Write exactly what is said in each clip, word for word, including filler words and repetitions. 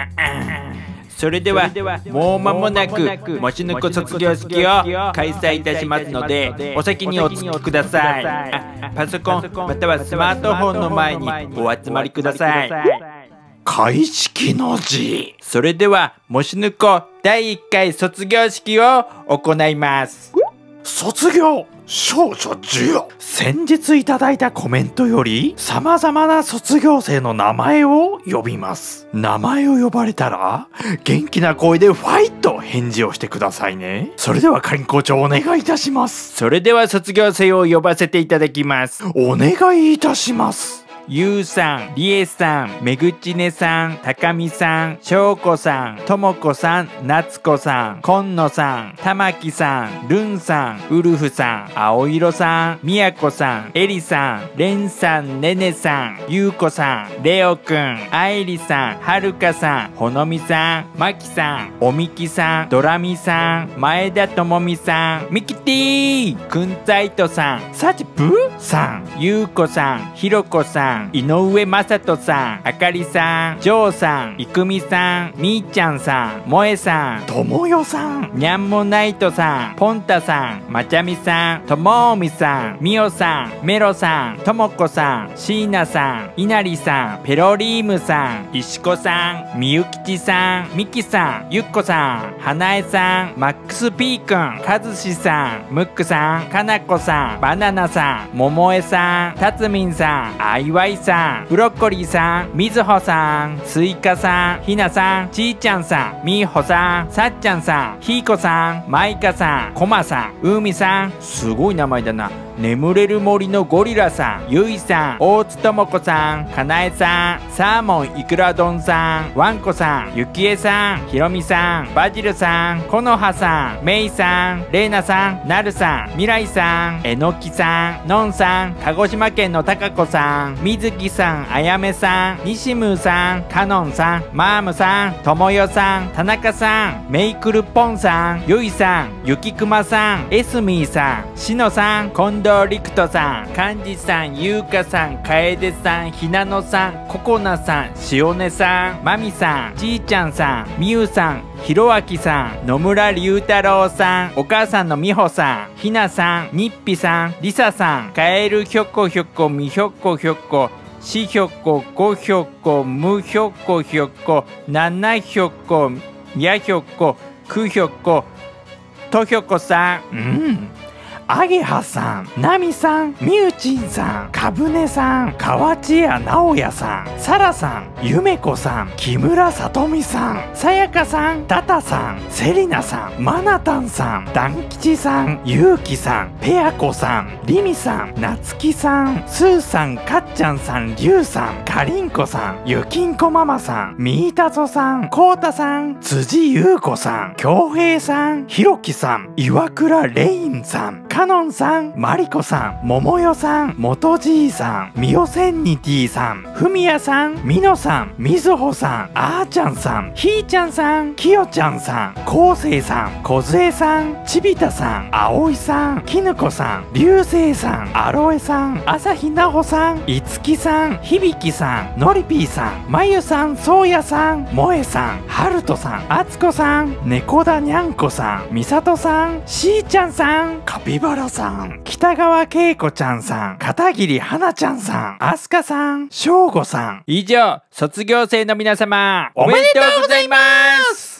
それではもう間もなくもしぬこ卒業式を開催いたしますので、お先にお付きください。パソコンまたはスマートフォンの前にお集まりください。 開式の字。 それではもしぬこだいいっかい卒業式を行います。 卒業少女授与。先日いただいたコメントより様々な卒業生の名前を呼びます。名前を呼ばれたら元気な声でファイと返事をしてくださいね。それではかりん校長お願いいたします。 それでは卒業生を呼ばせていただきます。 お願いいたします。 ゆうさん、りえさん、めぐちねさん、たかみさん、しょうこさん、ともこさん、なつこさん、こんのさん、たまきさん、るんさん、ウルフさん、あおいろさん、みやこさん、えりさん、れんさん、ねねさん、ゆうこさん、れおくん、あいりさん、はるかさん、ほのみさん、まきさん、おみきさん、ドラミさん、前田ともみさん、みきてぃー、くんざいとさん、さちぷさん、ゆうこさん、ひろこさん、井上雅人さん、あかりさん、ジョーさん、いくみさん、みーちゃんさん、もえさん、 ともよさん、 にゃんもないとさん、ぽんたさん、まちゃみさん、ともおみさん、みおさん、メロさん、ともこさん、しーなさん、いなりさん、ペロリームさん、いしこさん、みゆきちさん、みきさん、ゆっこさん、はなえさん、マックス P くん、かずしさん、ムックさん、かなこさん、バナナさん、ももえさん、たつみんさん、あいわいさん、ブロッコリーさん、みずほさん、スイカさん、ひなさん、ちーちゃんさん、みーほさん、さっちゃんさん、ひーこさん、まいかさん、こまさん、うみさん、すごい名前だな。眠れる森のゴリラさん、ゆいさん、大津ともこさん、かなえさん、サーモンいくら丼さん、わんこさん、ゆきえさん、ひろみさん、バジルさん、このはさん、めいさん、れいなさん、なるさん、みらいさん、えのきさん、のんさん、鹿児島県のたかこさん、みずきさん、あやめさん、にしむーさん、かのんさん、マームさん、ともよさん、田中さん、メイクルポンさん、ゆいさん、ゆきくまさん、エスミーさん、しのさん、こんどうりくとさん、かんじさん、ゆうかさん、かえでさん、ひなのさん、ここなさん、しおねさん、まみさん、ちーちゃんさん、みゆさん、ひろあきさん、野村りゅうたろうさん、お母さんのみほさん、ひなさん、にっぴさん、りささん、かえるひょこひょこ、みひょこひょこ、しひょこ、ごひょこ、むひょこひょこ、ななひょこ、みやひょこ、くひょこ、とひょこさん。 うん。あげはさん、なみさん、みゆちんさん、かぶねさん、かわちやなおやさん、さらさん、ゆめこさん、木村さとみさん、さやかさん、たたさん、せりなさん、まなたんさん、だんきちさん、ゆうきさん、ぺやこさん、りみさん、なつきさん、すーさん、かっちゃんさん、りゅうさん、かりんこさん、ゆきんこママさん、みーたぞさん、こうたさん、つじゆうこさん、きょうへいさん、ひろきさん、岩倉レインさん、かのんさん、まりこさん、ももよさん、もとじいさん、みおセンニティさん、ふみやさん、みのさん、みずほさん、あーちゃんさん、ひーちゃんさん、きよちゃんさん、こうせいさん、こずえさん、ちびたさん、あおいさん、きぬこさん、りゅうせいさん、あろえさん、あさひなほさん、いつきさん、ひびきさん、のりぴーさん、まゆさん、そうやさん、もえさん、はるとさん、あつこさん、ねこだにゃんこさん、みさとさん、しーちゃんさん、カピバラさん、北川景子ちゃんさん、片桐花ちゃんさん、あすかさん、しょうごさん。 以上、卒業生の皆様、おめでとうございます。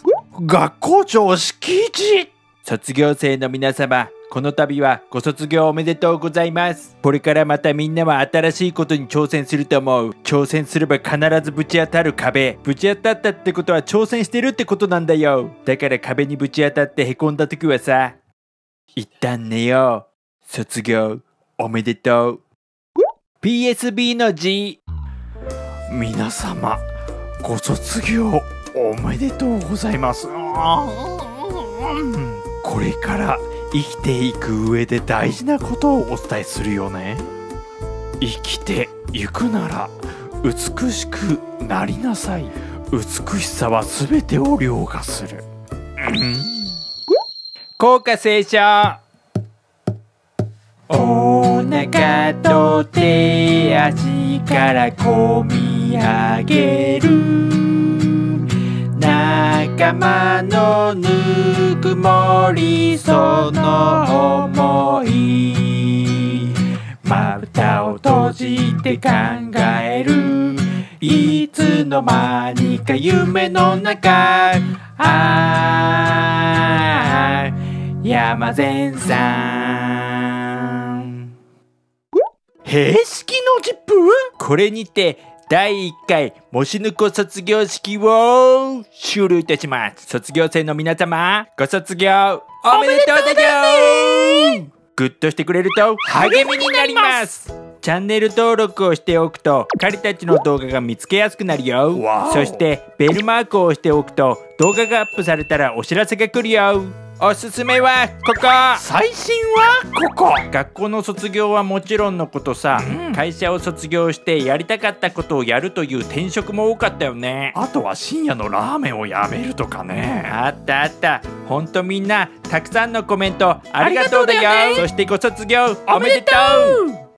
学校長式辞。 卒業生の皆様、この度はご卒業おめでとうございます。これからまたみんなは新しいことに挑戦すると思う。挑戦すれば必ずぶち当たる壁。ぶち当たったってことは挑戦してるってことなんだよ。だから壁にぶち当たってへこんだ時はさ、一旦寝よう。卒業おめでとう。ピーエスビー の字。 皆様、ご卒業おめでとうございます。これから生きていく上で大事なことをお伝えするよね。生きていくなら美しくなりなさい。美しさは全てを凌駕する。うん、 校歌斉唱。お腹と手足からこみ上げる仲間のぬくもりその想いまぶたを閉じて考えるいつの間にか夢の中あー山善さん閉式のジップ。 これにてだいいっかいもしぬこ卒業式を終了いたします。卒業生の皆様ご卒業おめでとうだよ。グッとしてくれると励みになります。チャンネル登録をしておくと彼たちの動画が見つけやすくなるよ。そしてベルマークを押しておくと動画がアップされたらお知らせが来るよ。おすすめはここ。 最新はここ。 学校の卒業はもちろんのことさ、うん、会社を卒業してやりたかったことをやるという転職も多かったよね。 あとは深夜のラーメンをやめるとかね。 あったあった。ほんとみんなたくさんのコメントありがとうだよ。そしてご卒業おめでとう。